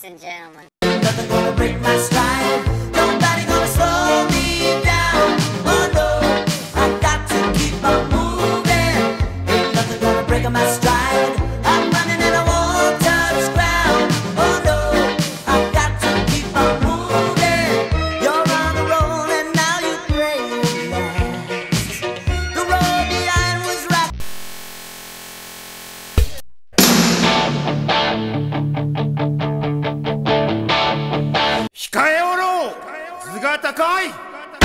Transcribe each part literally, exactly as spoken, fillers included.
and gentlemen. Nothing gonna break my stride. Nobody gonna slow me down. Oh no, I got to keep on moving. Ain't nothing gonna break my stride. I'm running and I won't touch ground. Oh no, I got to keep on moving. You're on the roll and now you realize the road behind was right. 控えおろう図が高い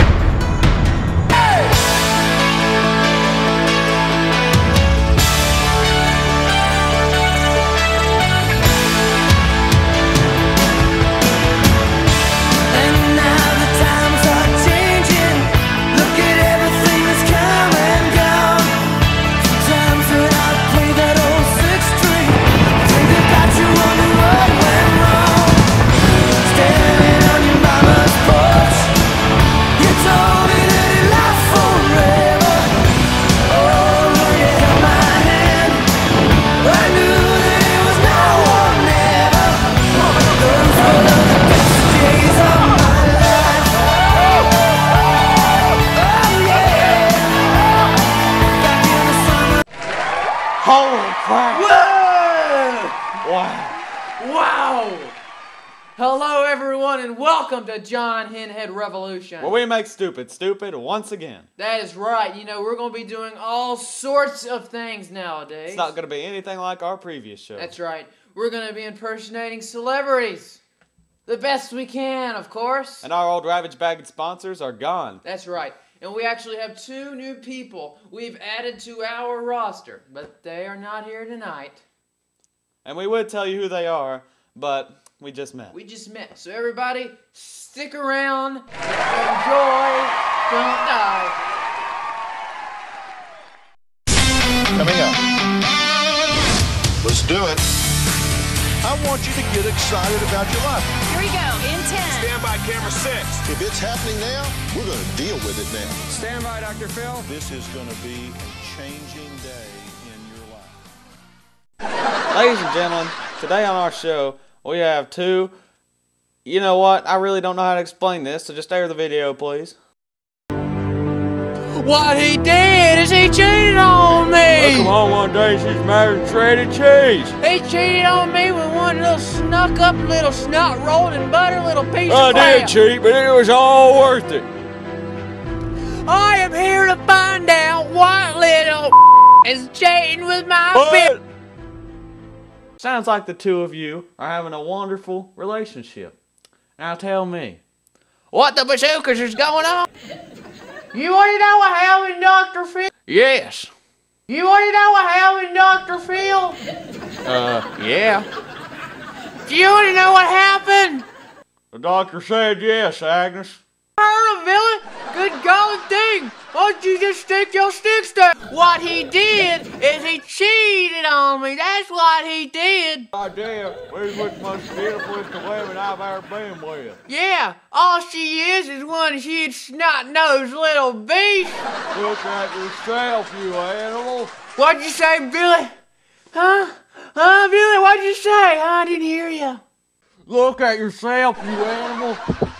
Holy crap! Whoa! Wow! Wow! Hello everyone and welcome to John Henhead Revolution. Where we make stupid stupid once again. That is right. You know, we're going to be doing all sorts of things nowadays. It's not going to be anything like our previous show. That's right. We're going to be impersonating celebrities. The best we can, of course. And our old Ravage Bagged sponsors are gone. That's right. And we actually have two new people we've added to our roster, but they are not here tonight. And we would tell you who they are, but we just met. We just met. So everybody, stick around, enjoy, don't die. Coming up. Let's do it. I want you to get excited about your life. Here we go, in ten. Stand by, camera six. If it's happening now, we're going to deal with it now. Stand by, Doctor Phil. This is going to be a changing day in your life. Ladies and gentlemen, today on our show, we have two... You know what? I really don't know how to explain this, so just air the video, please. What he did is he cheated on me! Come on, one day she's married shredded cheese. He cheated on me with one little snuck up little snot rolled in butter little piece I of crap. did cheat, but it was all worth it. I am here to find out what little is cheating with my bitch. But sounds like the two of you are having a wonderful relationship. Now tell me, What the bazookas is going on? You want to know what happened, Doctor Phil? yes. You want to know what happened, Doctor Phil? Uh, yeah. You want to know what happened? The doctor said yes, Agnes. Heard of Billy? Good golly dang! Why don't you just stick your sticks there? What he did is he cheated on me. That's what he did. I did. We're the most beautifulest women I've ever been with. Yeah, all she is is one huge snot-nosed little beast. Look at yourself, you animal. What'd you say, Billy? Huh? Huh, Billy? What'd you say? I didn't hear you. Look at yourself, you animal.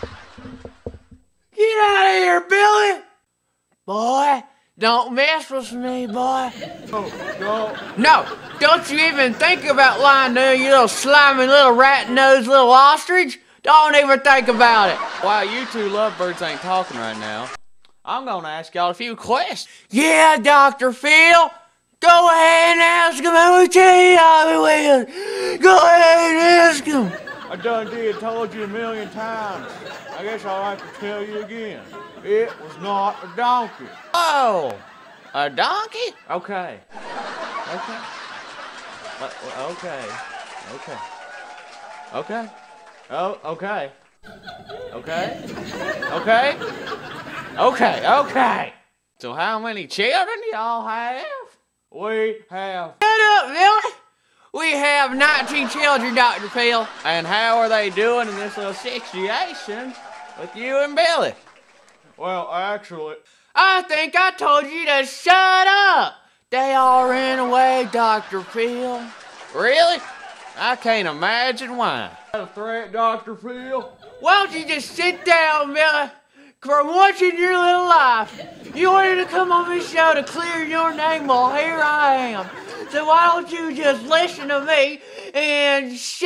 Get out of here, Billy! Boy, don't mess with me, boy. No, no. No, don't you even think about lying to me, you little slimy little rat-nosed little ostrich. Don't even think about it. While you two lovebirds ain't talking right now, I'm gonna ask y'all a few questions. Yeah, Doctor Phil. Go ahead and ask him how much he I'll be with. Go ahead and ask him. I done did told you a million times. I guess I'll have to tell you again. It was not a donkey. Oh, a donkey? Okay. Okay. Uh, okay. Okay. Okay. Oh, okay. Okay. Okay. Okay. Okay. So how many children do y'all have? We have. Shut up, Billy. We have nineteen children, Doctor Phil. And how are they doing in this little situation with you and Billy? Well, actually... I think I told you to shut up. They all ran away, Doctor Phil. Really? I can't imagine why. A threat, Doctor Phil? Why don't you just sit down, Billy? For once in your little life, you wanted to come on this show to clear your name. Well, here I am. So why don't you just listen to me and shut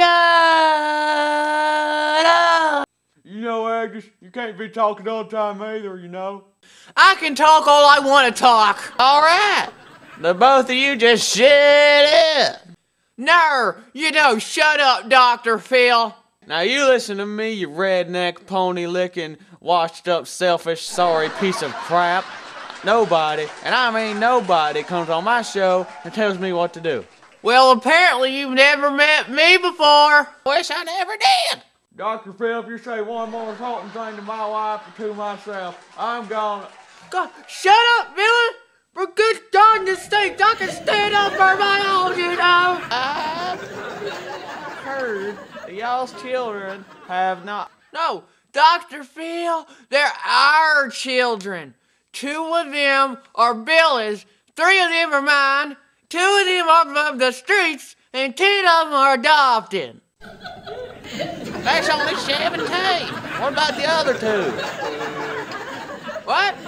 up? You know, Agnes, you can't be talking all the time either, you know. I can talk all I want to talk. All right. The both of you just shut up. No, you know, shut up, Doctor Phil. Now you listen to me, you redneck, pony-licking, washed-up, selfish, sorry piece of crap. Nobody, and I mean nobody, comes on my show and tells me what to do. Well, apparently you've never met me before. Wish I never did. Doctor Phil, if you say one more insulting thing to my wife or to myself, I'm gonna... God, shut up, Billy! For good darn's sake, I can stand up for my own, you know! I've heard that y'all's children have not... No, Doctor Phil, they're our children. Two of them are Billy's, three of them are mine, two of them are from the streets, and ten of them are adopted. That's only seventeen. What about the other two? What?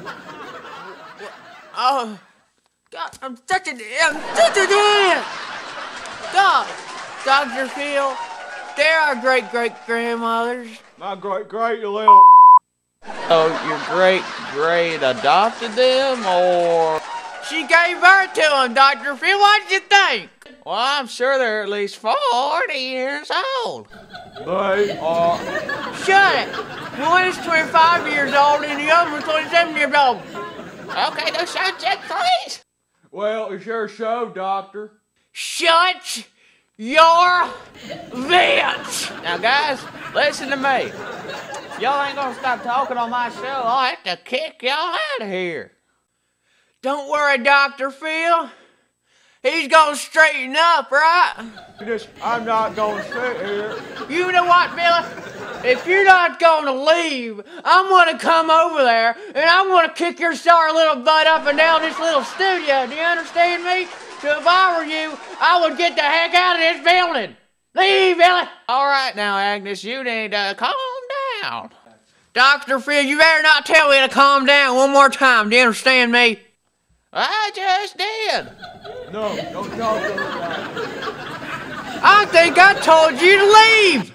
Oh, God, I'm such a, I'm such a damn. God, Doctor Phil, they're our great-great-grandmothers. My great-great, you little... Oh, your great-great adopted them, or... She gave birth to them, Doctor Phil. What did you think? Well, I'm sure they're at least forty years old. They are... Shut it. One is twenty-five years old and the other one's twenty-seven years old. Okay, no shut check, please. Well, it's your show, Doctor. Shut your vents. Now, guys, listen to me. If y'all ain't gonna stop talking on my show, I'll have to kick y'all out of here. Don't worry, Doctor Phil. He's gonna straighten up, right? Just, I'm not gonna sit here. You know what, Billy? If you're not gonna leave, I'm gonna come over there and I'm gonna kick your sorry little butt up and down this little studio. Do you understand me? So if I were you, I would get the heck out of this building. Leave, Billy. All right now, Agnes, you need to calm down. Doctor Phil, you better not tell me to calm down one more time. Do you understand me? I just did. No, don't talk to me. I think I told you to leave.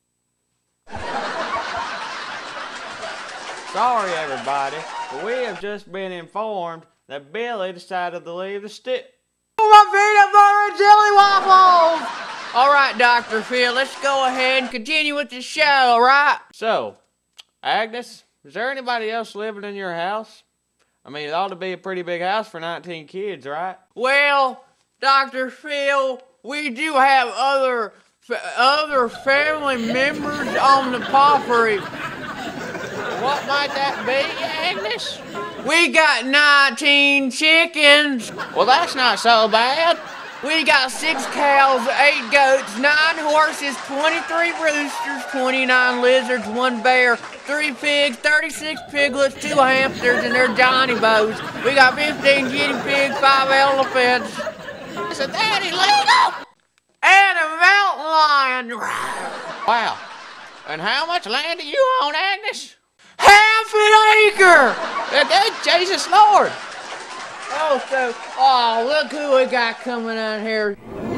Sorry, everybody, but we have just been informed that Billy decided to leave the stick. My peanut butter and jelly waffles! All right, Doctor Phil, let's go ahead and continue with the show, all right? So, Agnes, is there anybody else living in your house? I mean, it ought to be a pretty big house for nineteen kids, right? Well, Doctor Phil, we do have other other family members on the property. What might that be, Agnes? We got nineteen chickens. Well, that's not so bad. We got six cows, eight goats, nine horses, twenty-three roosters, twenty-nine lizards, one bear, three pigs, thirty-six piglets, two hamsters, and their Johnny Bows. We got fifteen guinea pigs, five elephants. Is that illegal? And a mountain lion. Wow. And how much land do you own, Agnes? Half an acre. Good Jesus Lord. Oh, so, oh, look who we got coming out here.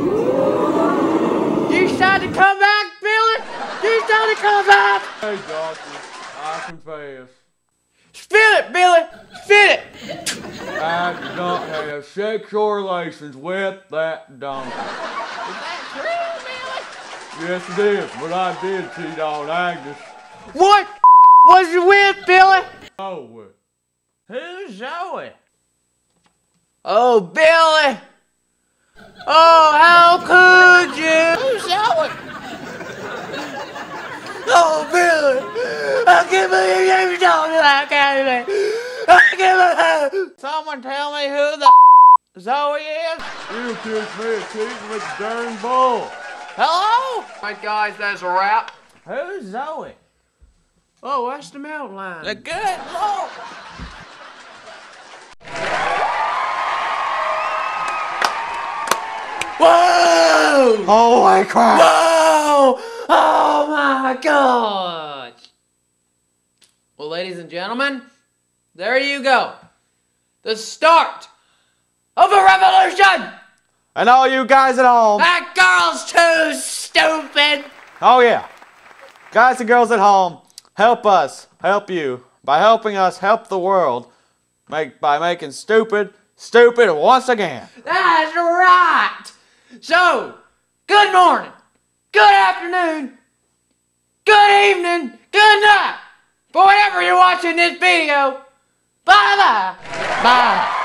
You decided to come back, Billy? You decided to come back? Hey, Doctor, I confess. Spit it, Billy. Spit it. I did not have sexual relations with that donkey. Is that true, Billy? Yes, it is, but I did cheat on Agnes. What was you with, Billy? Zoe. Who's Zoe? Oh, Billy. Oh, how could you? Who's Zoe? Oh, Billy. I can't believe you told me that kind of thing. I can't believe. Someone tell me who the Zoe is? You accused me of cheating with the darn bull. Hello? Alright, guys, that's a wrap. Who's Zoe? Oh, that's the mountain lion. The good Lord. Whoa! Boom! Holy crap! Whoa! Oh my gosh! Well, ladies and gentlemen, there you go. The start of a revolution! And all you guys at home. That girl's too stupid! Oh yeah. Guys and girls at home, help us, help you. By helping us, help the world. Make by making stupid, stupid once again. That's right! So, good morning, good afternoon, good evening, good night! For whenever you're watching this video, bye-bye! Bye!